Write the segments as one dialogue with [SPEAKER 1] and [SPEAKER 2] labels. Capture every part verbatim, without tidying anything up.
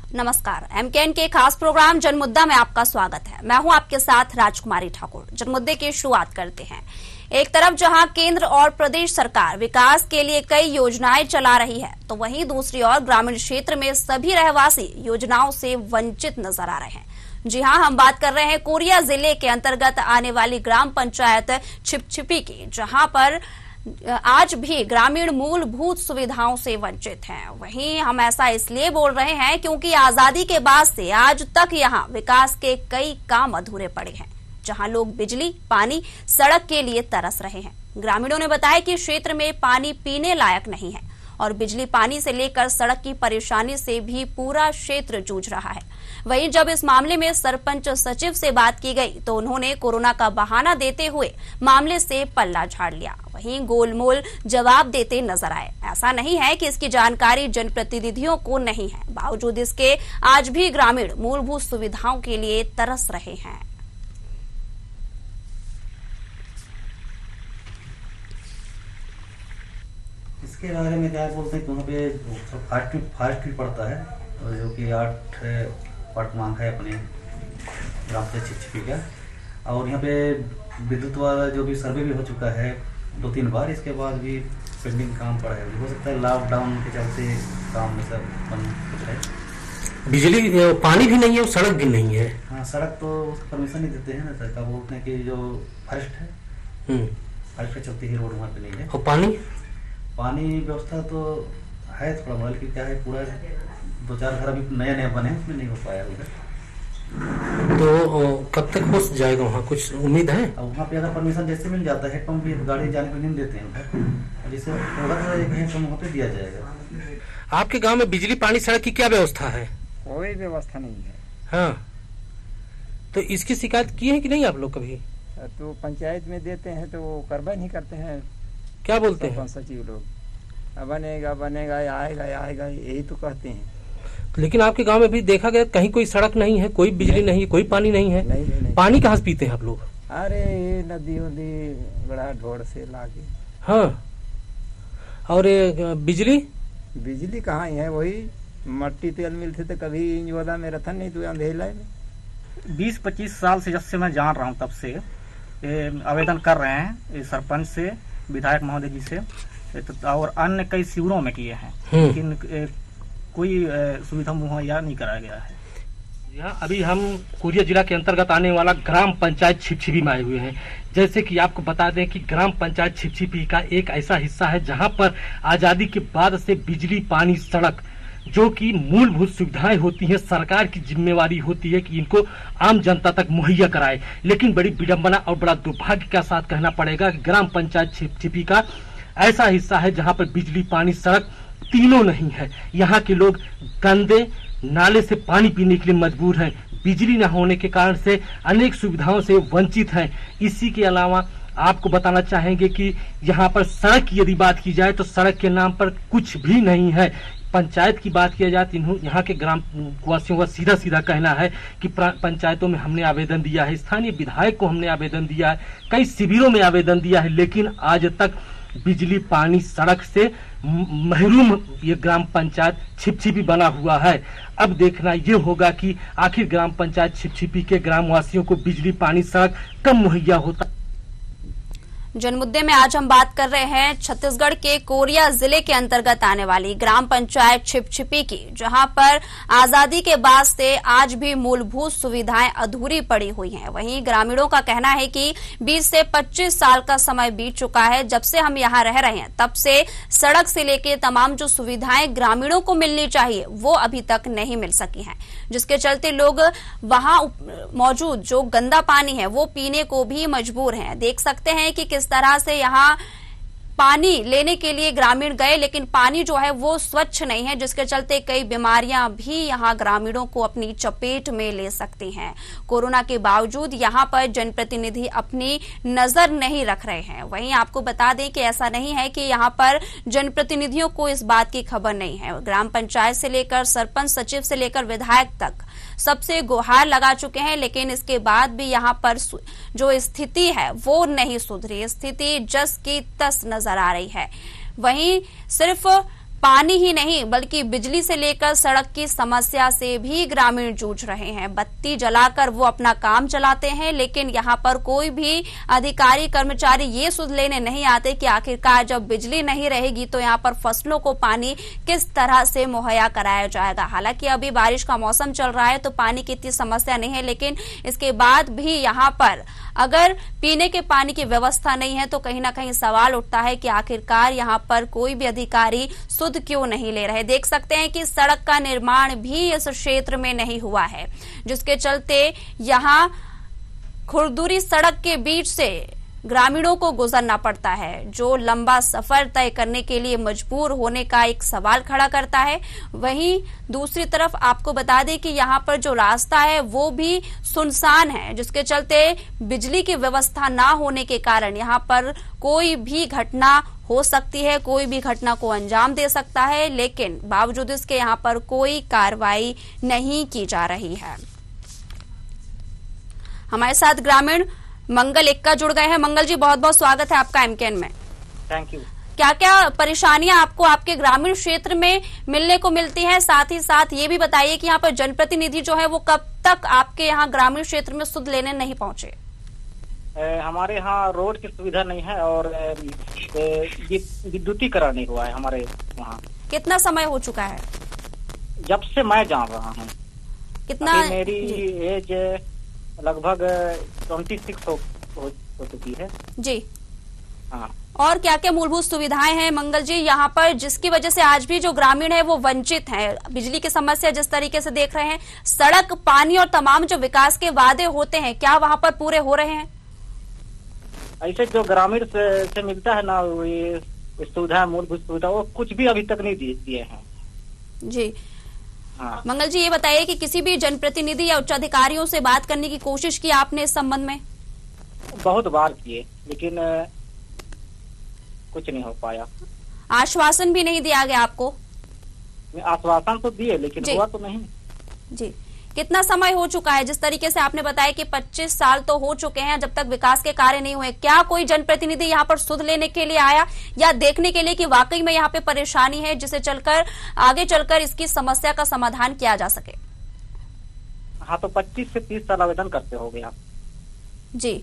[SPEAKER 1] नमस्कार, एमकेएन के खास प्रोग्राम जनमुद्दा में आपका स्वागत है। मैं हूं आपके साथ राजकुमारी ठाकुर। जनमुद्दे की शुरुआत करते हैं। एक तरफ जहां केंद्र और प्रदेश सरकार विकास के लिए कई योजनाएं चला रही है, तो वहीं दूसरी ओर ग्रामीण क्षेत्र में सभी रहवासी योजनाओं से वंचित नजर आ रहे हैं। जी हां, हम बात कर रहे हैं कोरिया जिले के अंतर्गत आने वाली ग्राम पंचायत छिपछिपी की, जहां पर आज भी ग्रामीण मूलभूत सुविधाओं से वंचित हैं। वहीं हम ऐसा इसलिए बोल रहे हैं क्योंकि आजादी के बाद से आज तक यहां विकास के कई काम अधूरे पड़े हैं, जहां लोग बिजली, पानी, सड़क के लिए तरस रहे हैं। ग्रामीणों ने बताया कि क्षेत्र में पानी पीने लायक नहीं है और बिजली, पानी से लेकर सड़क की परेशानी से भी पूरा क्षेत्र जूझ रहा है। वहीं जब इस मामले में सरपंच सचिव से बात की गई तो उन्होंने कोरोना का बहाना देते हुए मामले से पल्ला झाड़ लिया। वहीं गोलमोल जवाब देते नजर आए। ऐसा नहीं है कि इसकी जानकारी जनप्रतिनिधियों को नहीं है, बावजूद इसके आज भी ग्रामीण मूलभूत सुविधाओं के लिए तरस रहे हैं।
[SPEAKER 2] इसके बारे में क्या बोलते हैं कि वहाँ पे फास्ट फास्ट फीड पड़ता है, और जो कि आठ वर्तमान है अपने ग्राम से छिपछिपी का, और यहाँ पे विद्युत वाला जो भी सर्वे भी हो चुका है दो तीन बार, इसके बाद भी पेंडिंग काम पड़ा है। हो सकता है लॉकडाउन के चलते काम में सब बंद कुछ है।
[SPEAKER 3] बिजली, पानी भी नहीं है और सड़क भी नहीं है।
[SPEAKER 2] हाँ, सड़क तो परमिशन नहीं देते हैं ना सर, क्या बोलते हैं कि जो फर्स्ट है फर्स्ट पे चलती है रोड, वहाँ पे नहीं है।
[SPEAKER 3] और पानी
[SPEAKER 2] पानी व्यवस्था तो है थोड़ा मोड़ा, लेकिन क्या है पूरा दो चार घर अभी नया नया बने, उसमें नहीं हो पाया उधर।
[SPEAKER 3] तो कब तक हो जाएगा वहाँ, कुछ उम्मीद है?
[SPEAKER 2] अब वहाँ पे अगर परमिशन जैसे मिल जाता है, पंप भी गाड़ी जाने को नहीं देते हैं, जैसे होगा तो एक हैंड वहाँ पे दिया जाएगा।
[SPEAKER 3] आपके गांव में बिजली, पानी, सड़क की क्या व्यवस्था है?
[SPEAKER 4] कोई व्यवस्था नहीं है।
[SPEAKER 3] हाँ, तो इसकी शिकायत की है कि नहीं आप लोग कभी?
[SPEAKER 4] तो पंचायत में देते हैं तो वो कार्रवाई नहीं करते हैं।
[SPEAKER 3] क्या बोलते हैं
[SPEAKER 4] सचिव लोग? बनेगा बनेगा आएगा आएगा यही तो कहते हैं।
[SPEAKER 3] लेकिन आपके गांव में भी देखा गया कहीं कोई सड़क नहीं है, कोई बिजली नहीं, नहीं है, कोई पानी नहीं है।
[SPEAKER 4] नहीं, नहीं, नहीं।
[SPEAKER 3] पानी कहाँ से पीते हैं आप लोग?
[SPEAKER 4] अरे ये नदी उदी बड़ा ढोड़ से लाके।
[SPEAKER 3] हाँ, और बिजली
[SPEAKER 4] बिजली कहाँ है, वही मट्टी तेल मिलते थे, कभी इंजोदा में रतन नहीं, तो अंधेला में।
[SPEAKER 5] बीस पच्चीस साल से जब से मैं जान रहा हूँ तब से आवेदन कर रहे हैं सरपंच से, विधायक महोदय जी से, और अन्य कई शिविरों में किए हैं, लेकिन कोई सुविधा मुहैया नहीं कराया गया है।
[SPEAKER 3] यहाँ अभी हम कोरिया जिला के अंतर्गत आने वाला ग्राम पंचायत छिपछिपी में आए हुए हैं। जैसे कि आपको बता दें कि ग्राम पंचायत छिपछिपी का एक ऐसा हिस्सा है जहाँ पर आजादी के बाद से बिजली, पानी, सड़क, जो कि मूलभूत सुविधाएं होती हैं, सरकार की जिम्मेवारी होती है कि इनको आम जनता तक मुहैया कराए। लेकिन बड़ी विडंबना और बड़ा दुर्भाग्य के साथ कहना पड़ेगा कि ग्राम पंचायत छिपछिपी का ऐसा हिस्सा है जहां पर बिजली, पानी, सड़क तीनों नहीं है। यहाँ के लोग गंदे नाले से पानी पीने के लिए मजबूर हैं। बिजली न होने के कारण से अनेक सुविधाओं से वंचित हैं। इसी के अलावा आपको बताना चाहेंगे कि यहाँ पर सड़क की यदि बात की जाए तो सड़क के नाम पर कुछ भी नहीं है। पंचायत की बात किया जाए तो यहाँ के ग्राम वासियों का सीधा सीधा कहना है कि पंचायतों में हमने आवेदन दिया है, स्थानीय विधायक को हमने आवेदन दिया है, कई शिविरों में आवेदन दिया है, लेकिन आज तक बिजली, पानी, सड़क से महरूम ये ग्राम पंचायत छिपछिपी बना हुआ है। अब देखना ये होगा कि आखिर ग्राम पंचायत छिपछिपी के ग्रामवासियों को बिजली, पानी, सड़क कब मुहैया होता।
[SPEAKER 1] जनमुद्दे में आज हम बात कर रहे हैं छत्तीसगढ़ के कोरिया जिले के अंतर्गत आने वाली ग्राम पंचायत छिपछिपी की, जहां पर आजादी के बाद से आज भी मूलभूत सुविधाएं अधूरी पड़ी हुई हैं। वहीं ग्रामीणों का कहना है कि बीस से पच्चीस साल का समय बीत चुका है जब से हम यहां रह रहे हैं, तब से सड़क से लेकर तमाम जो सुविधाएं ग्रामीणों को मिलनी चाहिए वो अभी तक नहीं मिल सकी हैं, जिसके चलते लोग वहां मौजूद जो गंदा पानी है वो पीने को भी मजबूर हैं। देख सकते हैं कि किस तरह से यहाँ पानी लेने के लिए ग्रामीण गए, लेकिन पानी जो है वो स्वच्छ नहीं है, जिसके चलते कई बीमारियां भी यहाँ ग्रामीणों को अपनी चपेट में ले सकती हैं। कोरोना के बावजूद यहाँ पर जनप्रतिनिधि अपनी नजर नहीं रख रहे हैं। वहीं आपको बता दें कि ऐसा नहीं है कि यहाँ पर जनप्रतिनिधियों को इस बात की खबर नहीं है। ग्राम पंचायत से लेकर सरपंच, सचिव से लेकर विधायक तक सबसे गुहार लगा चुके हैं, लेकिन इसके बाद भी यहाँ पर जो स्थिति है वो नहीं सुधरी। स्थिति जस की तस नजर आ रही है। वहीं सिर्फ पानी ही नहीं बल्कि बिजली से लेकर सड़क की समस्या से भी ग्रामीण जूझ रहे हैं। बत्ती जलाकर वो अपना काम चलाते हैं, लेकिन यहाँ पर कोई भी अधिकारी कर्मचारी ये सुध लेने नहीं आते कि आखिरकार जब बिजली नहीं रहेगी तो यहाँ पर फसलों को पानी किस तरह से मुहैया कराया जाएगा। हालांकि अभी बारिश का मौसम चल रहा है तो पानी की इतनी समस्या नहीं है, लेकिन इसके बाद भी यहाँ पर अगर पीने के पानी की व्यवस्था नहीं है तो कहीं ना कहीं सवाल उठता है कि आखिरकार यहाँ पर कोई भी अधिकारी सुध क्यों नहीं ले रहे। देख सकते हैं कि सड़क का निर्माण भी इस क्षेत्र में नहीं हुआ है, जिसके चलते यहाँ खुरदुरी सड़क के बीच से ग्रामीणों को गुजरना पड़ता है, जो लंबा सफर तय करने के लिए मजबूर होने का एक सवाल खड़ा करता है। वहीं दूसरी तरफ आपको बता दें कि यहाँ पर जो रास्ता है वो भी सुनसान है, जिसके चलते बिजली की व्यवस्था ना होने के कारण यहाँ पर कोई भी घटना हो सकती है, कोई भी घटना को अंजाम दे सकता है, लेकिन बावजूद इसके यहाँ पर कोई कार्रवाई नहीं की जा रही है। हमारे साथ ग्रामीण मंगल एक्का जुड़ गए हैं। मंगल जी, बहुत बहुत स्वागत है आपका एमकेएन में।
[SPEAKER 5] Thank you.
[SPEAKER 1] क्या क्या परेशानियां आपको आपके ग्रामीण क्षेत्र में मिलने को मिलती हैं, साथ ही साथ ये भी बताइए कि यहाँ पर जनप्रतिनिधि जो है वो कब तक आपके यहाँ ग्रामीण क्षेत्र में सुध लेने नहीं पहुंचे?
[SPEAKER 5] ए, हमारे यहाँ रोड की सुविधा नहीं है और विद्युतीकरण नहीं हुआ है हमारे वहाँ।
[SPEAKER 1] कितना समय हो चुका है?
[SPEAKER 5] जब से मैं जान रहा हूँ।
[SPEAKER 1] कितना?
[SPEAKER 5] मेरी एज लगभग ट्वेंटी सिक्स हो, हो, हो चुकी है
[SPEAKER 1] जी।
[SPEAKER 5] हाँ।
[SPEAKER 1] और क्या क्या मूलभूत सुविधाएं हैं मंगल जी यहाँ पर, जिसकी वजह से आज भी जो ग्रामीण है वो वंचित हैं? बिजली की समस्या जिस तरीके से देख रहे हैं, सड़क, पानी और तमाम जो विकास के वादे होते हैं, क्या वहाँ पर पूरे हो रहे हैं?
[SPEAKER 5] ऐसे जो ग्रामीण से, से मिलता है ना, ये सुविधा, मूलभूत सुविधा, वो कुछ भी अभी तक नहीं दिए हैं
[SPEAKER 1] जी।
[SPEAKER 5] हाँ।
[SPEAKER 1] मंगल जी, ये बताइए कि किसी भी जनप्रतिनिधि या उच्च अधिकारियों से बात करने की कोशिश की आपने इस संबंध में?
[SPEAKER 5] बहुत बार किए, लेकिन कुछ नहीं हो पाया।
[SPEAKER 1] आश्वासन भी नहीं दिया गया आपको?
[SPEAKER 5] आश्वासन तो दिए, लेकिन हुआ तो नहीं।
[SPEAKER 1] जी। कितना समय हो चुका है? जिस तरीके से आपने बताया कि पच्चीस साल तो हो चुके हैं जब तक विकास के कार्य नहीं हुए। क्या कोई जनप्रतिनिधि यहाँ पर सुध लेने के लिए आया या देखने के लिए कि वाकई में यहाँ पे परेशानी है, जिसे चलकर आगे चलकर इसकी समस्या का समाधान किया जा सके?
[SPEAKER 5] हाँ, तो पच्चीस से तीस साल आवेदन करते हो गए आप।
[SPEAKER 1] जी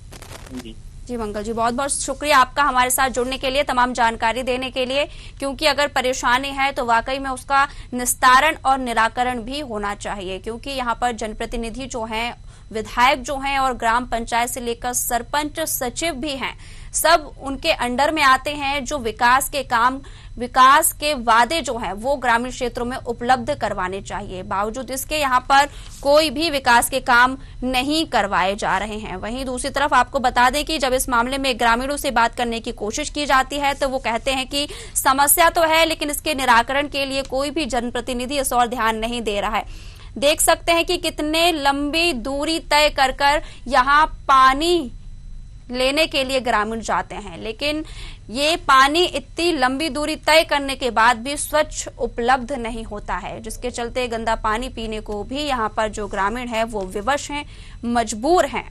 [SPEAKER 5] जी
[SPEAKER 1] जी मंगल जी, बहुत बहुत शुक्रिया आपका हमारे साथ जुड़ने के लिए, तमाम जानकारी देने के लिए, क्योंकि अगर परेशानी है तो वाकई में उसका निस्तारण और निराकरण भी होना चाहिए, क्योंकि यहाँ पर जनप्रतिनिधि जो हैं, विधायक जो हैं और ग्राम पंचायत से लेकर सरपंच, सचिव भी हैं, सब उनके अंडर में आते हैं, जो विकास के काम, विकास के वादे जो हैं वो ग्रामीण क्षेत्रों में उपलब्ध करवाने चाहिए। बावजूद इसके यहाँ पर कोई भी विकास के काम नहीं करवाए जा रहे हैं। वहीं दूसरी तरफ आपको बता दें कि जब इस मामले में ग्रामीणों से बात करने की कोशिश की जाती है तो वो कहते हैं कि समस्या तो है, लेकिन इसके निराकरण के लिए कोई भी जनप्रतिनिधि इस ओर ध्यान नहीं दे रहा है। देख सकते हैं कि कितने लंबी दूरी तय कर कर यहाँ पानी लेने के लिए ग्रामीण जाते हैं, लेकिन ये पानी इतनी लंबी दूरी तय करने के बाद भी स्वच्छ उपलब्ध नहीं होता है, जिसके चलते गंदा पानी पीने को भी यहाँ पर जो ग्रामीण है वो विवश हैं, मजबूर हैं।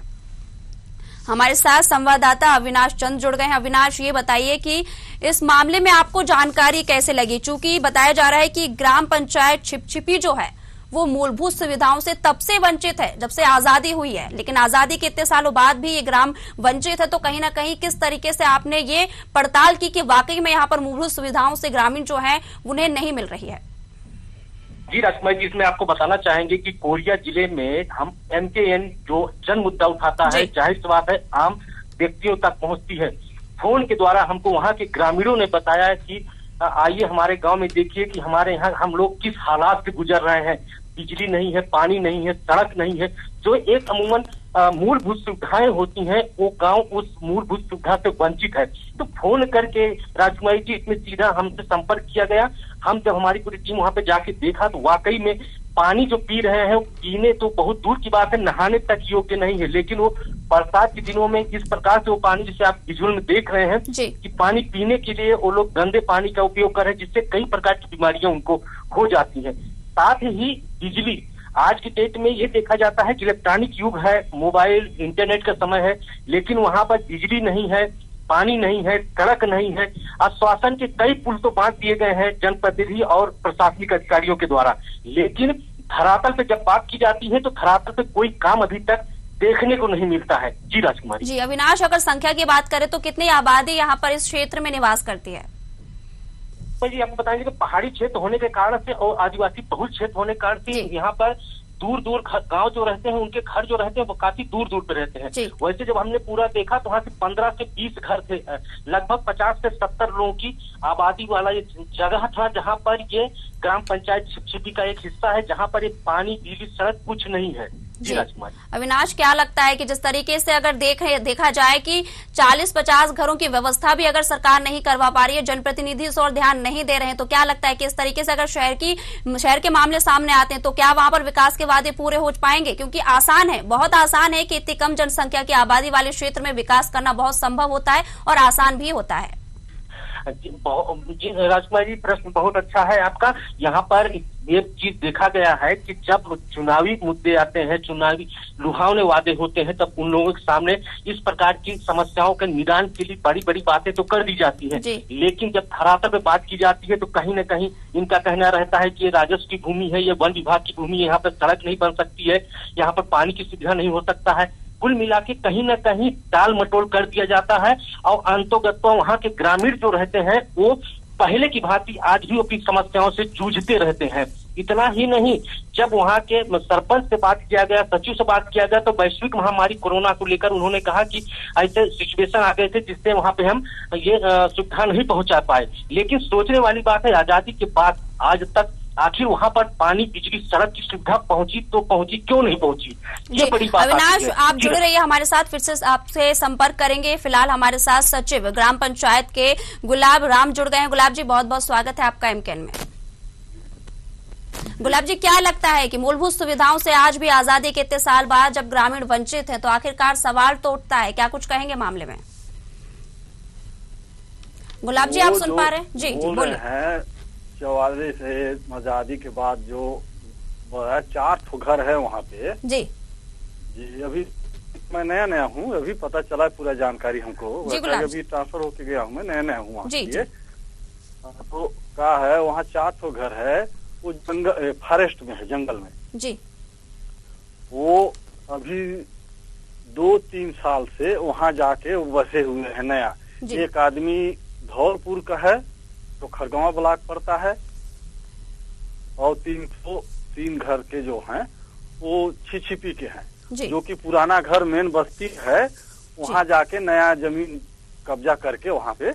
[SPEAKER 1] हमारे साथ संवाददाता अविनाश चंद जुड़ गए हैं। अविनाश, ये बताइए कि इस मामले में आपको जानकारी कैसे लगी? चूंकि बताया जा रहा है कि ग्राम पंचायत छिपछिपी जो है वो मूलभूत सुविधाओं से तब से वंचित है जब से आजादी हुई है, लेकिन आजादी के इतने सालों बाद भी ये ग्राम वंचित है, तो कहीं ना कहीं किस तरीके से आपने ये पड़ताल की कि वाकई में यहाँ पर मूलभूत सुविधाओं से ग्रामीण जो है उन्हें नहीं मिल रही है?
[SPEAKER 6] जी राजकुमार जी, इसमें आपको बताना चाहेंगे कि कोरिया जिले में हम एमकेएन जो जन मुद्दा उठाता है, जाहिर सी बात है आम व्यक्तियों तक पहुंचती है। फोन के द्वारा हमको वहाँ के ग्रामीणों ने बताया कि आइए हमारे गांव में देखिए कि हमारे यहाँ हम लोग किस हालात से गुजर रहे हैं। बिजली नहीं है, पानी नहीं है, सड़क नहीं है, जो एक अमूमन मूलभूत सुविधाएं होती हैं, वो गांव उस मूलभूत सुविधा से वंचित है। तो फोन करके राजकुमारी जी इसमें सीधा हमसे संपर्क किया गया। हम जब हमारी पूरी टीम वहां पे जाके देखा तो वाकई में पानी जो पी रहे हैं, पीने तो बहुत दूर की बात है, नहाने तक योग्य नहीं है। लेकिन वो बरसात के दिनों में इस प्रकार से वो पानी, जिसे आप विजुअल में देख रहे हैं कि पानी पीने के लिए वो लोग गंदे पानी का उपयोग कर रहे हैं, जिससे कई प्रकार की बीमारियां उनको हो जाती है। साथ ही बिजली, आज की डेट में ये देखा जाता है कि इलेक्ट्रॉनिक युग है, मोबाइल इंटरनेट का समय है, लेकिन वहां पर बिजली नहीं है। पानी नहीं है, सड़क नहीं है। आश्वासन के कई पुल तो बांट दिए गए हैं जनप्रतिनिधि और प्रशासनिक अधिकारियों के द्वारा, लेकिन धरातल पे जब बात की जाती है तो धरातल पे कोई काम अभी तक देखने को नहीं मिलता है। जी राजकुमारी।
[SPEAKER 1] जी अविनाश, अगर संख्या की बात करें तो कितनी आबादी यहाँ पर इस क्षेत्र में निवास करती है?
[SPEAKER 6] तो जी आपको बताएंगे कि पहाड़ी क्षेत्र होने के कारण से और आदिवासी बहुल क्षेत्र होने के कारण से यहाँ पर दूर दूर गांव जो रहते हैं, उनके घर जो रहते हैं वो काफी दूर दूर पे रहते हैं। वैसे जब हमने पूरा देखा तो वहाँ से पंद्रह से बीस घर थे, लगभग पचास से सत्तर लोगों की आबादी वाला ये जगह था, जहाँ पर ये ग्राम पंचायत छिपछिपी का एक हिस्सा है, जहाँ पर ये पानी, बिजली, सड़क कुछ नहीं है। जी राजकुमार।
[SPEAKER 1] अविनाश, क्या लगता है कि जिस तरीके से अगर देख देखा जाए कि चालीस पचास घरों की व्यवस्था भी अगर सरकार नहीं करवा पा रही है, जनप्रतिनिधि इस और ध्यान नहीं दे रहे हैं, तो क्या लगता है कि इस तरीके से अगर शहर की शहर के मामले सामने आते हैं तो क्या वहां पर विकास के वादे पूरे हो पाएंगे? क्योंकि आसान है, बहुत आसान है कि इतनी कम जनसंख्या की आबादी वाले क्षेत्र में विकास करना बहुत संभव होता है और आसान भी होता है।
[SPEAKER 6] जी राजकुमार जी, प्रश्न बहुत अच्छा है आपका। यहाँ पर ये चीज देखा गया है कि जब चुनावी मुद्दे आते हैं, चुनावी लुभावने वादे होते हैं, तब उन लोगों के सामने इस प्रकार की समस्याओं के निदान के लिए बड़ी बड़ी बातें तो कर दी जाती है, लेकिन जब धरातल पे बात की जाती है तो कहीं न कहीं इनका कहना रहता है कि ये राजस्व की भूमि है, ये वन विभाग की भूमि है, यहाँ पर सड़क नहीं बन सकती है, यहाँ पर पानी की सुविधा नहीं हो सकता है। कुल मिला के कहीं न कहीं टाल मटोल कर दिया जाता है और अंतोगत्वा वहाँ के ग्रामीण जो रहते हैं वो पहले की भांति आज भी अपनी समस्याओं से जूझते रहते हैं। इतना ही नहीं, जब वहाँ के सरपंच से बात किया गया, सचिव से बात किया गया, तो वैश्विक महामारी कोरोना को लेकर उन्होंने कहा कि ऐसे सिचुएशन आ गए थे जिससे वहाँ पे हम ये सुविधा नहीं पहुंचा पाए। लेकिन सोचने वाली बात है, आजादी के बाद आज तक आखिर वहाँ पर पानी, बिजली, सड़क की सुविधा पहुंची तो पहुंची, क्यों नहीं पहुंची? ये बड़ी बात।
[SPEAKER 1] अविनाश, आप जुड़े रहिए हमारे साथ, फिर से आपसे संपर्क करेंगे। फिलहाल हमारे साथ सचिव ग्राम पंचायत के गुलाब राम जुड़ गए हैं। गुलाब जी, बहुत बहुत स्वागत है आपका एमकेएन में। गुलाब जी, क्या लगता है कि मूलभूत सुविधाओं से आज भी आजादी के इतने साल बाद जब ग्रामीण वंचित हैं तो आखिरकार सवाल तो उठता है, क्या कुछ कहेंगे मामले में? गुलाब जी, आप सुन पा रहे हैं? जी जी बोलिए।
[SPEAKER 7] चौवालीस से आजादी के बाद जो चार ठो घर है वहाँ पे। जी जी अभी मैं नया नया हूँ, अभी पता चला पूरा जानकारी हमको, अभी ट्रांसफर होके गया हूँ, मैं नया नया हूँ वहाँ पे। तो क्या है, वहाँ चार ठो घर है, वो जंगल फॉरेस्ट में है, जंगल में। जी वो अभी दो तीन साल से वहाँ जाके बसे हुए हैं नया। एक आदमी धौलपुर का है तो खरगोवा ब्लॉक पड़ता है, और तीन तो तीन घर के जो हैं वो छिछिपी के हैं, जो कि पुराना घर मेन बस्ती है, वहाँ जाके नया जमीन कब्जा करके वहाँ पे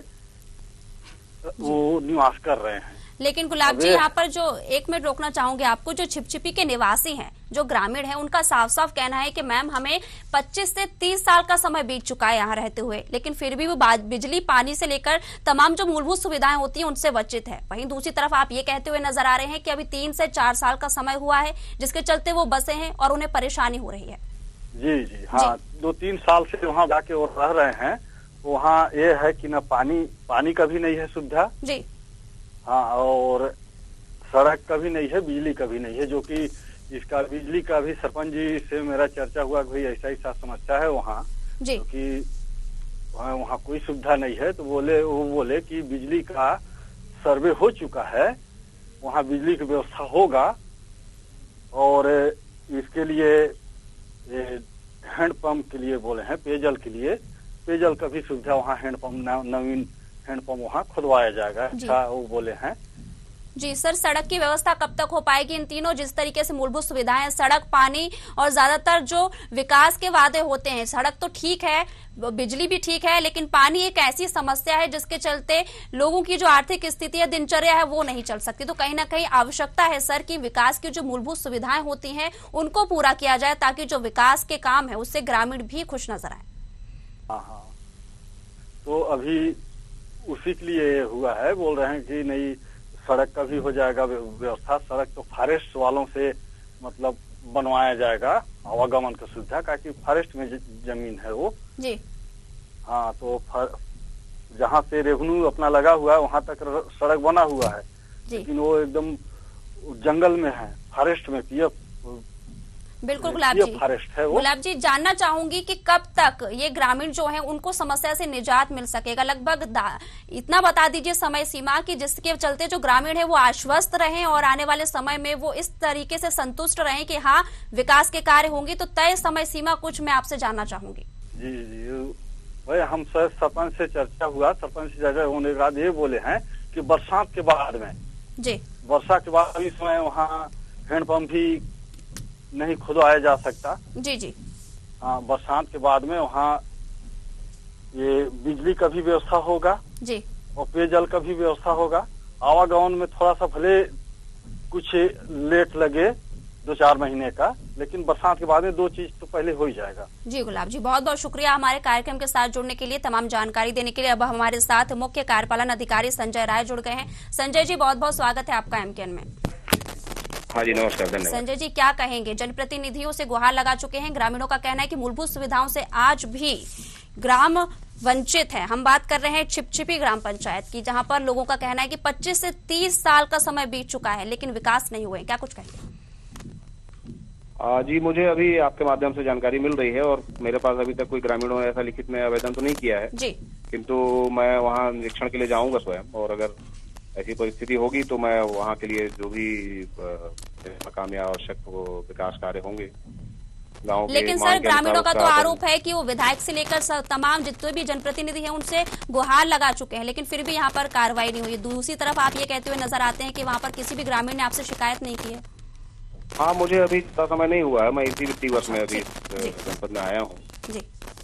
[SPEAKER 7] वो निवास कर रहे हैं।
[SPEAKER 1] लेकिन गुलाब जी, यहाँ पर जो एक मिनट रोकना चाहूंगे आपको, जो छिपछिपी के निवासी हैं, जो ग्रामीण हैं, उनका साफ साफ कहना है कि मैम हमें पच्चीस से तीस साल का समय बीत चुका है यहाँ रहते हुए, लेकिन फिर भी वो बिजली, पानी से लेकर तमाम जो मूलभूत सुविधाएं होती हैं उनसे वंचित है। वहीं दूसरी तरफ आप ये कहते हुए नजर आ रहे हैं कि अभी तीन से चार साल का समय हुआ है जिसके चलते वो बसे हैं और उन्हें परेशानी हो रही है।
[SPEAKER 7] जी जी हाँ, दो तीन साल से वहाँ जाके वो रह रहे हैं। वहाँ ये है कि न पानी पानी का भी नहीं है सुविधा जी, हाँ, और सड़क का भी नहीं है, बिजली का भी नहीं है, जो कि इसका बिजली का भी सरपंच जी से मेरा चर्चा हुआ कि भाई ऐसा ऐसा समस्या है वहाँ, कि वहाँ वहाँ कोई सुविधा नहीं है। तो बोले वो बोले कि बिजली का सर्वे हो चुका है, वहाँ बिजली की व्यवस्था होगा, और इसके लिए हैंडपंप के लिए बोले हैं, पेयजल के लिए पेयजल का भी सुविधा वहाँ हैंडपंप नवीन हैंडपंप वहाँ खुदवाया जाएगा, अच्छा वो बोले हैं।
[SPEAKER 1] जी सर, सड़क की व्यवस्था कब तक हो पाएगी? इन तीनों जिस तरीके से मूलभूत सुविधाएं, सड़क, पानी और ज्यादातर जो विकास के वादे होते हैं, सड़क तो ठीक है, बिजली भी ठीक है, लेकिन पानी एक ऐसी समस्या है जिसके चलते लोगों की जो आर्थिक स्थिति है, दिनचर्या है, वो नहीं चल सकती। तो कहीं ना कहीं आवश्यकता है सर की विकास की जो मूलभूत सुविधाएं होती हैं उनको पूरा किया जाए, ताकि जो विकास के काम है उससे ग्रामीण भी खुश नजर आए।
[SPEAKER 7] हाँ हाँ, तो अभी उसी के लिए हुआ है, बोल रहे हैं कि नहीं सड़क का भी हो जाएगा व्यवस्था। सड़क तो फॉरेस्ट वालों से मतलब बनवाया जाएगा, आवागमन का सुविधा, क्योंकि फॉरेस्ट में जमीन है वो जी। हाँ, तो जहाँ से रेवेन्यू अपना लगा हुआ है वहां तक सड़क बना हुआ है, लेकिन वो एकदम जंगल में है, फॉरेस्ट में, पीएफ
[SPEAKER 1] बिल्कुल गुलाब जी,
[SPEAKER 7] फॉरेस्ट है वो।
[SPEAKER 1] गुलाब जी जानना चाहूंगी कि कब तक ये ग्रामीण जो है उनको समस्या से निजात मिल सकेगा? लगभग इतना बता दीजिए समय सीमा कि जिसके चलते जो ग्रामीण है वो आश्वस्त रहें और आने वाले समय में वो इस तरीके से संतुष्ट रहें कि हाँ विकास के कार्य होंगे। तो तय समय सीमा कुछ मैं आपसे जानना चाहूंगी।
[SPEAKER 7] जी जी भाई, हम सर सरपंच से चर्चा हुआ, सरपंच से चर्चा होने के बाद ये बोले हैं कि बरसात के बाद में
[SPEAKER 1] जी
[SPEAKER 7] वर्षा के बाद इस समय वहाँ हैंडपंप भी नहीं खुदवाया जा सकता।
[SPEAKER 1] जी जी
[SPEAKER 7] हाँ, बरसात के बाद में वहाँ ये बिजली का भी व्यवस्था होगा
[SPEAKER 1] जी
[SPEAKER 7] और पेयजल का भी व्यवस्था होगा। आवागमन में थोड़ा सा भले कुछ लेट लगे दो चार महीने का, लेकिन बरसात के बाद में दो चीज तो पहले हो ही जाएगा।
[SPEAKER 1] जी गुलाब जी, बहुत बहुत शुक्रिया हमारे कार्यक्रम के साथ जुड़ने के लिए, तमाम जानकारी देने के लिए। अब हमारे साथ मुख्य कार्यपालन अधिकारी संजय राय जुड़ गए हैं। संजय जी बहुत बहुत स्वागत है आपका एमकेएन में।
[SPEAKER 8] हाँ जी नमस्कार, धन्यवाद।
[SPEAKER 1] संजय जी क्या कहेंगे? जनप्रतिनिधियों से गुहार लगा चुके हैं, ग्रामीणों का कहना है कि मूलभूत सुविधाओं से आज भी ग्राम वंचित है। हम बात कर रहे हैं छिपछिपी ग्राम पंचायत की, जहां पर लोगों का कहना है कि पच्चीस से तीस साल का समय बीत चुका है लेकिन विकास नहीं हुए। क्या कुछ कहेंगे?
[SPEAKER 8] जी मुझे अभी आपके माध्यम से जानकारी मिल रही है और मेरे पास अभी तक कोई ग्रामीणों ने ऐसा लिखित में आवेदन तो नहीं किया है जी, किंतु मैं वहाँ निरीक्षण के लिए जाऊंगा स्वयं, और अगर ऐसी परिस्थिति होगी तो मैं वहाँ के लिए जो भी मकाम या आवश्यक विकास कार्य होंगे गाँव के।
[SPEAKER 1] लेकिन सर ग्रामीणों का तो आरोप है कि वो विधायक से लेकर तमाम जितने भी जनप्रतिनिधि हैं उनसे गुहार लगा चुके हैं लेकिन फिर भी यहाँ पर कार्रवाई नहीं हुई। दूसरी तरफ आप ये कहते हुए नजर आते हैं कि वहाँ पर किसी भी ग्रामीण ने आपसे शिकायत नहीं की है।
[SPEAKER 8] हाँ, मुझे अभी इतना समय नहीं हुआ है, मैं इसी वित्तीय वर्ष में अभी जनपद में आया हूँ जी,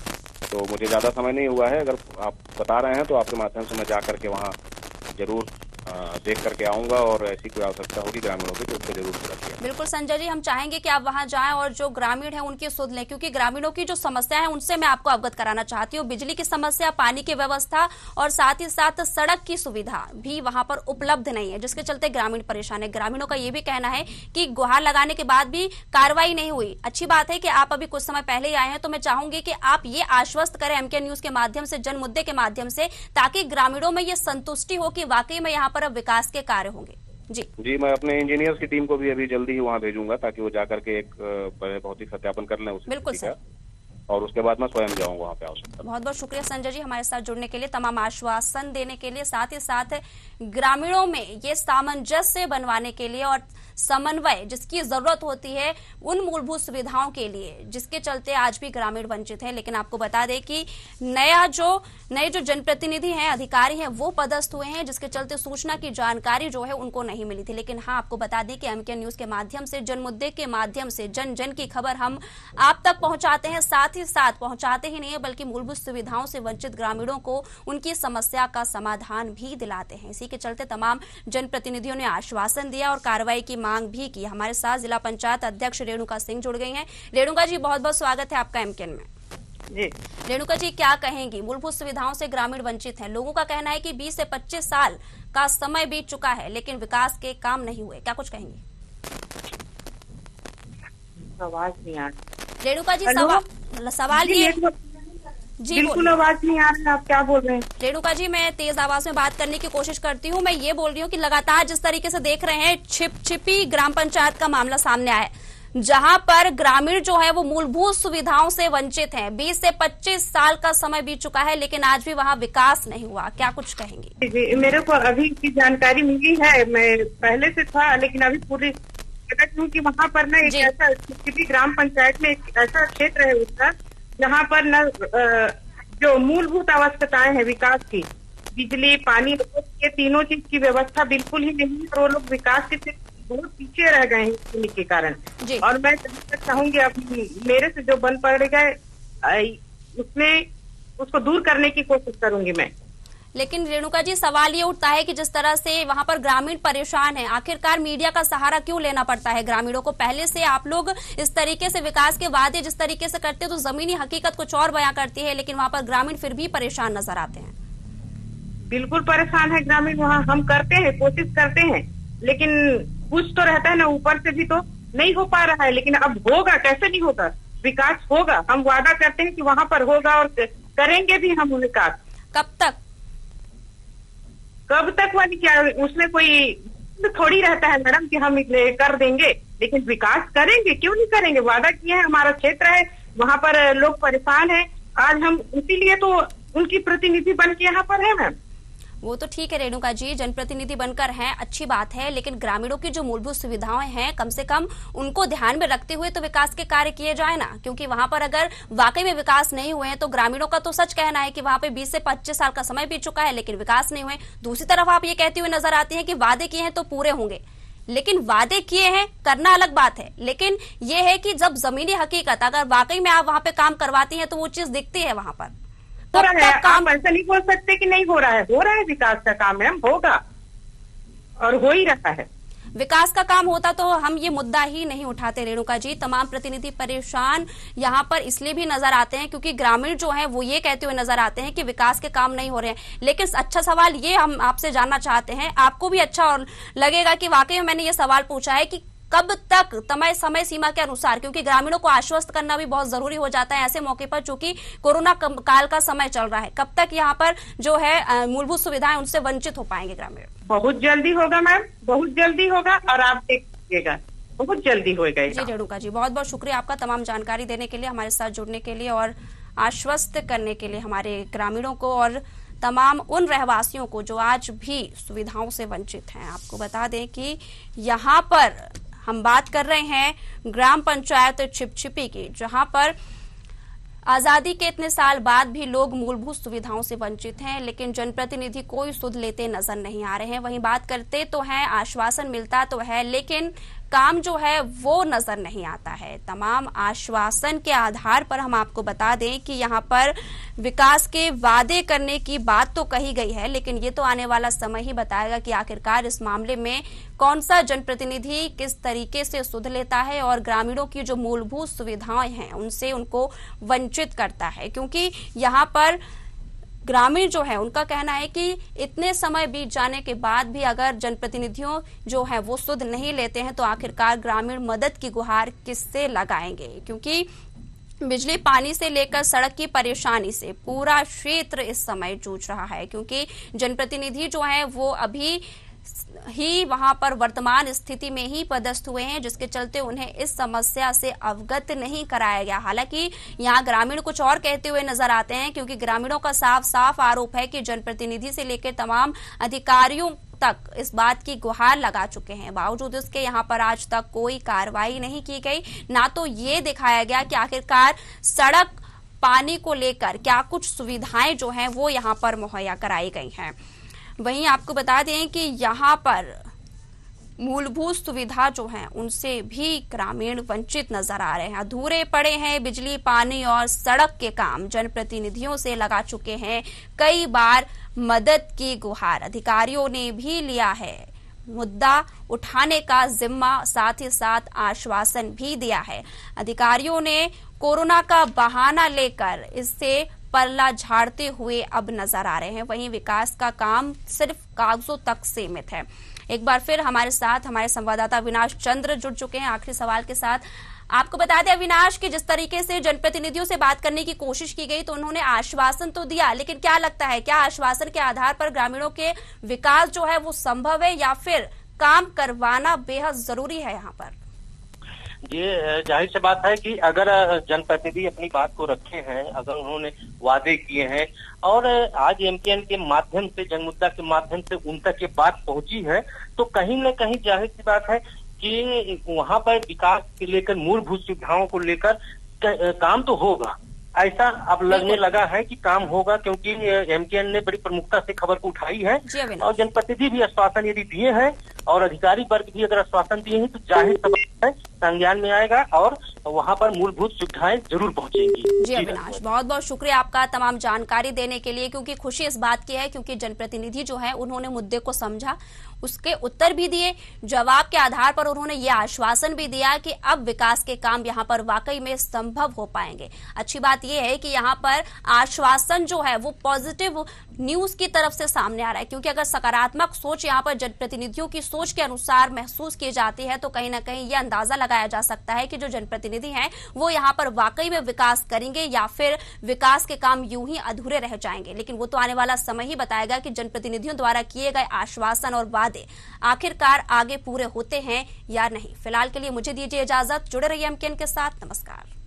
[SPEAKER 8] तो मुझे ज्यादा समय नहीं हुआ है। अगर आप बता रहे हैं तो आपके माध्यम से मैं जा करके वहाँ जरूर देख करके आऊंगा और ऐसी कोई आवश्यकता होगी ग्रामीणों की तो उसको जरूर पूरा किया।
[SPEAKER 1] बिल्कुल संजय जी, हम चाहेंगे कि आप वहां जाएं और जो ग्रामीण है उनकी सुध लें, क्योंकि ग्रामीणों की जो समस्या है उनसे मैं आपको अवगत कराना चाहती हूँ। बिजली की समस्या, पानी की व्यवस्था और साथ ही साथ सड़क की सुविधा भी वहां पर उपलब्ध नहीं है, जिसके चलते ग्रामीण परेशान है। ग्रामीणों का ये भी कहना है कि गुहार लगाने के बाद भी कार्रवाई नहीं हुई। अच्छी बात है कि आप अभी कुछ समय पहले ही आए हैं, तो मैं चाहूंगी कि आप ये आश्वस्त करें एमकेएन न्यूज के माध्यम से, जन मुद्दे के माध्यम से, ताकि ग्रामीणों में ये संतुष्टि हो कि वाकई में यहाँ पर अब विकास के कार्य होंगे। जी जी,
[SPEAKER 8] मैं अपने इंजीनियर्स की टीम को भी अभी जल्दी ही वहाँ भेजूंगा ताकि वो जाकर के एक भौतिक सत्यापन कर लें।
[SPEAKER 1] बिल्कुल सर,
[SPEAKER 8] और उसके बाद मैं स्वयं जाऊंगा वहाँ पे आवश्यकता।
[SPEAKER 1] बहुत बहुत शुक्रिया संजय जी हमारे साथ जुड़ने के लिए, तमाम आश्वासन देने के लिए, साथ ही साथ ग्रामीणों में ये सामंजस्य बनवाने के लिए और समन्वय जिसकी जरूरत होती है उन मूलभूत सुविधाओं के लिए, जिसके चलते आज भी ग्रामीण वंचित है। लेकिन आपको बता दें कि नया जो नए जो जनप्रतिनिधि हैं, अधिकारी हैं, वो पदस्थ हुए हैं, जिसके चलते सूचना की जानकारी जो है उनको नहीं मिली थी। लेकिन हाँ, आपको बता दें कि एमकेएन न्यूज के माध्यम से, जन मुद्दे के माध्यम से जन जन की खबर हम आप तक पहुंचाते हैं। साथ ही साथ पहुंचाते ही नहीं है बल्कि मूलभूत सुविधाओं से वंचित ग्रामीणों को उनकी समस्या का समाधान भी दिलाते हैं। इसी के चलते तमाम जनप्रतिनिधियों ने आश्वासन दिया और कार्रवाई की मांग भी की। हमारे साथ जिला पंचायत अध्यक्ष रेणुका सिंह जुड़ गई हैं। रेणुका जी बहुत बहुत स्वागत है आपका एमकेएन में।
[SPEAKER 9] जी
[SPEAKER 1] रेणुका जी क्या कहेंगी? मूलभूत सुविधाओं से ग्रामीण वंचित हैं, लोगों का कहना है कि बीस से पच्चीस साल का समय बीत चुका है लेकिन विकास के काम नहीं हुए। क्या कुछ कहेंगी?
[SPEAKER 9] आवाज नहीं आ रही
[SPEAKER 1] रेणुका जी, सवाल सवाल ये
[SPEAKER 9] जी बिल्कुल आवाज नहीं आ रही, आप क्या बोल रहे हैं?
[SPEAKER 1] रेणुका जी, मैं तेज आवाज में बात करने की कोशिश करती हूँ। मैं ये बोल रही हूँ कि लगातार जिस तरीके से देख रहे हैं छिप छिपी ग्राम पंचायत का मामला सामने आया है, जहां पर ग्रामीण जो है वो मूलभूत सुविधाओं से वंचित हैं। बीस से पच्चीस साल का समय बीत चुका है लेकिन आज भी वहां विकास नहीं हुआ। क्या कुछ कहेंगे?
[SPEAKER 9] जी, मेरे को अभी की जानकारी मिली है, मैं पहले से था लेकिन अभी पूरी कि वहाँ पर ना एक ऐसा छिपछिपी ग्राम पंचायत में एक ऐसा क्षेत्र है उसका जहाँ पर न जो मूलभूत आवश्यकताएं हैं विकास की, बिजली, पानी, ये तीनों चीज की व्यवस्था बिल्कुल ही नहीं है और वो लोग विकास के बहुत पीछे रह गए हैं के कारण। और मैं चाहूंगी अब मेरे से जो बन पड़ेगा उसमें उसको दूर करने की कोशिश करूंगी मैं।
[SPEAKER 1] लेकिन रेणुका जी, सवाल ये उठता है कि जिस तरह से वहां पर ग्रामीण परेशान है, आखिरकार मीडिया का सहारा क्यों लेना पड़ता है ग्रामीणों को? पहले से आप लोग इस तरीके से विकास के वादे जिस तरीके से करते तो जमीनी हकीकत कुछ और बयां करती है, लेकिन वहां पर ग्रामीण फिर भी परेशान नजर आते हैं।
[SPEAKER 9] बिल्कुल परेशान है ग्रामीण, वहाँ हम करते हैं, कोशिश करते हैं, लेकिन कुछ तो रहता है ना, ऊपर से भी तो नहीं हो पा रहा है। लेकिन अब होगा, कैसे नहीं होगा, विकास होगा। हम वादा करते हैं कि वहाँ पर होगा और करेंगे भी हम विकास।
[SPEAKER 1] कब तक?
[SPEAKER 9] कब तक वाली क्या, उसमें कोई तो थोड़ी रहता है मैडम कि हम कर देंगे, लेकिन विकास करेंगे, क्यों नहीं करेंगे? वादा किए हैं, हमारा क्षेत्र है, वहाँ पर लोग परेशान हैं, आज हम इसीलिए तो उनकी प्रतिनिधि बन के यहाँ पर है मैम।
[SPEAKER 1] वो तो ठीक है रेणुका जी, जनप्रतिनिधि बनकर हैं, अच्छी बात है, लेकिन ग्रामीणों की जो मूलभूत सुविधाएं हैं कम से कम उनको ध्यान में रखते हुए तो विकास के कार्य किए जाए ना, क्योंकि वहां पर अगर वाकई में विकास नहीं हुए हैं तो ग्रामीणों का तो सच कहना है कि वहां पे बीस से पच्चीस साल का समय बीत चुका है लेकिन विकास नहीं हुए। दूसरी तरफ आप ये कहते हुए नजर आती है कि वादे किए हैं तो पूरे होंगे, लेकिन वादे किए हैं करना अलग बात है, लेकिन ये है कि जब जमीनी हकीकत अगर वाकई में आप वहां पे काम करवाती हैं तो वो चीज दिखती है वहां पर।
[SPEAKER 9] हो रहा है, काम ऐसा नहीं बोल सकते कि नहीं हो रहा है, हो रहा है विकास का काम मैम, होगा और हो ही रहा है।
[SPEAKER 1] विकास का काम होता तो हम ये मुद्दा ही नहीं उठाते रेणुका जी। तमाम प्रतिनिधि परेशान यहाँ पर इसलिए भी नजर आते हैं क्योंकि ग्रामीण जो हैं वो ये कहते हुए नजर आते हैं कि विकास के काम नहीं हो रहे हैं। लेकिन अच्छा सवाल ये हम आपसे जानना चाहते हैं, आपको भी अच्छा और लगेगा कि वाकई में मैंने ये सवाल पूछा है कि कब तक समय समय सीमा के अनुसार, क्योंकि ग्रामीणों को आश्वस्त करना भी बहुत जरूरी हो जाता है ऐसे मौके पर, चूंकि कोरोना काल का समय चल रहा है, कब तक यहाँ पर जो है मूलभूत सुविधाएं उनसे वंचित हो पाएंगे ग्रामीण?
[SPEAKER 9] बहुत जल्दी होगा मैम, बहुत जल्दी होगा और आप देखिएगा बहुत जल्दी होगा।
[SPEAKER 1] जी रेणुका जी, बहुत बहुत शुक्रिया आपका तमाम जानकारी देने के लिए, हमारे साथ जुड़ने के लिए और आश्वस्त करने के लिए हमारे ग्रामीणों को और तमाम उन रहवासियों को जो आज भी सुविधाओं से वंचित हैं। आपको बता दें कि यहाँ पर हम बात कर रहे हैं ग्राम पंचायत छिपछिपी की, जहां पर आजादी के इतने साल बाद भी लोग मूलभूत सुविधाओं से वंचित हैं, लेकिन जनप्रतिनिधि कोई सुध लेते नजर नहीं आ रहे हैं। वहीं बात करते तो हैं, आश्वासन मिलता तो है, लेकिन काम जो है वो नजर नहीं आता है। तमाम आश्वासन के आधार पर हम आपको बता दें कि यहाँ पर विकास के वादे करने की बात तो कही गई है, लेकिन ये तो आने वाला समय ही बताएगा कि आखिरकार इस मामले में कौन सा जनप्रतिनिधि किस तरीके से सुध लेता है और ग्रामीणों की जो मूलभूत सुविधाएं हैं उनसे उनको वंचित करता है। क्योंकि यहाँ पर ग्रामीण जो है उनका कहना है कि इतने समय बीत जाने के बाद भी अगर जनप्रतिनिधियों जो है वो सुध नहीं लेते हैं तो आखिरकार ग्रामीण मदद की गुहार किससे लगाएंगे, क्योंकि बिजली पानी से लेकर सड़क की परेशानी से पूरा क्षेत्र इस समय जूझ रहा है। क्योंकि जनप्रतिनिधि जो है वो अभी ही वहां पर वर्तमान स्थिति में ही पदस्थ हुए हैं, जिसके चलते उन्हें इस समस्या से अवगत नहीं कराया गया। हालांकि यहाँ ग्रामीण कुछ और कहते हुए नजर आते हैं, क्योंकि ग्रामीणों का साफ साफ आरोप है कि जनप्रतिनिधि से लेकर तमाम अधिकारियों तक इस बात की गुहार लगा चुके हैं, बावजूद इसके यहाँ पर आज तक कोई कार्रवाई नहीं की गई। ना तो ये दिखाया गया कि आखिरकार सड़क पानी को लेकर क्या कुछ सुविधाएं जो हैं वो यहाँ पर मुहैया कराई गई हैं। वहीं आपको बता दें कि यहाँ पर मूलभूत सुविधा जो हैं उनसे भी ग्रामीण वंचित नजर आ रहे हैं। अधूरे पड़े हैं बिजली पानी और सड़क के काम, जनप्रतिनिधियों से लगा चुके हैं कई बार मदद की गुहार, अधिकारियों ने भी लिया है मुद्दा उठाने का जिम्मा, साथ ही साथ आश्वासन भी दिया है। अधिकारियों ने कोरोना का बहाना लेकर इससे पल्ला झाड़ते हुए अब नजर आ रहे हैं। वहीं विकास का काम सिर्फ कागजों तक सीमित है। एक बार फिर हमारे साथ हमारे संवाददाता अविनाश चंद्र जुड़ चुके हैं आखिरी सवाल के साथ। आपको बता दें अविनाश कि जिस तरीके से जनप्रतिनिधियों से बात करने की कोशिश की गई तो उन्होंने आश्वासन तो दिया, लेकिन क्या लगता है क्या आश्वासन के आधार पर ग्रामीणों के विकास जो है वो संभव है या फिर काम करवाना बेहद जरूरी है यहाँ पर?
[SPEAKER 6] ये जाहिर सी बात है कि अगर जनप्रतिनिधि अपनी बात को रखे हैं, अगर उन्होंने वादे किए हैं और आज एमकेएन के माध्यम से, जनमुद्दा के माध्यम से उन तक ये बात पहुंची है, तो कहीं न कहीं जाहिर सी बात है कि वहां पर विकास के लेकर, मूलभूत सुविधाओं को लेकर काम तो होगा। ऐसा अब लगने लगा है कि काम होगा, क्योंकि एमकेएन ने बड़ी प्रमुखता से खबर को उठाई है और जनप्रतिनिधि भी आश्वासन यदि दिए हैं और अधिकारी वर्ग भी अगर आश्वासन दिए हैं तो जाहिर सी बात है संज्ञान में आएगा और वहां पर मूलभूत सुविधाएं जरूर पहुंचेंगी।
[SPEAKER 1] जी अविनाश, बहुत बहुत शुक्रिया आपका तमाम जानकारी देने के लिए, क्योंकि खुशी इस बात की है क्योंकि जनप्रतिनिधि जो है उन्होंने मुद्दे को समझा, उसके उत्तर भी दिए, जवाब के आधार पर उन्होंने ये आश्वासन भी दिया कि अब विकास के काम यहाँ पर वाकई में संभव हो पाएंगे। अच्छी बात यह है कि यहाँ पर आश्वासन जो है वो पॉजिटिव न्यूज की तरफ से सामने आ रहा है, क्योंकि अगर सकारात्मक सोच यहाँ पर जनप्रतिनिधियों की सोच के अनुसार महसूस की जाती है तो कहीं ना कहीं यह अंदाजा लगाया जा सकता है कि जो जनप्रतिनिधि हैं वो यहाँ पर वाकई में विकास करेंगे या फिर विकास के काम यूं ही अधूरे रह जाएंगे। लेकिन वो तो आने वाला समय ही बताएगा कि जनप्रतिनिधियों द्वारा किए गए आश्वासन और वादे वादे आखिरकार आगे पूरे होते हैं या नहीं। फिलहाल के लिए मुझे दीजिए इजाजत, जुड़े रहिए एमकेएन के साथ। नमस्कार।